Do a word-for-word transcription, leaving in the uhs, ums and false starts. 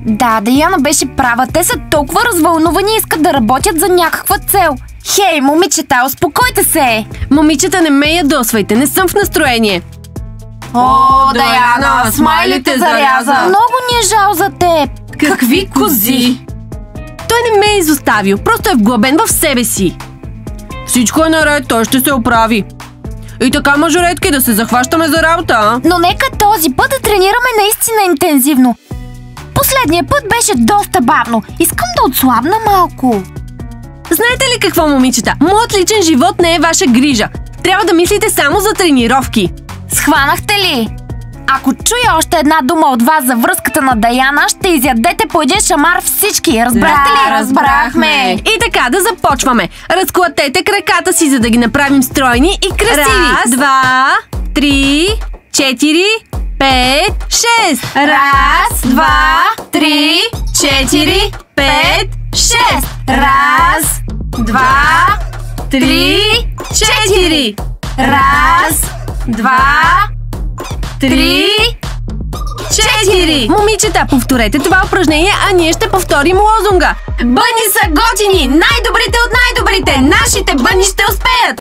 Да, Даяна беше права. Те са толкова развълнувани и искат да работят за някаква цел. Хей, момичета, успокойте се! Момичета, не ме ядосвайте, не съм в настроение. О, Даяна, смайлите заряза. Много ни е жал за теб. Какви кози! Той не ме е изоставил, просто е вглъбен в себе си. Всичко е наред, той ще се оправи. И така, мажоретки, да се захващаме за работа, а? Но нека този път да тренираме наистина интензивно. Последният път беше доста бавно. Искам да отслабна малко. Знаете ли какво, момичета? Моят личен живот не е ваша грижа. Трябва да мислите само за тренировки. Схванахте ли? Ако чуя още една дума от вас за връзката на Даяна, ще изядете по един шамар всички. Разбрахте Да, ли? разбрахме. И така, да започваме. Разклатете краката си, за да ги направим стройни и красиви. Раз, два, три, четири, пет, шест. Раз, два, три, четири, пет, шест. Раз, два, три, четири. раз, два, Три, четири. Момичета, повторете това упражнение, а ние ще повторим лозунга. Бъни са готини! Най-добрите от най-добрите! Нашите бъни ще успеят!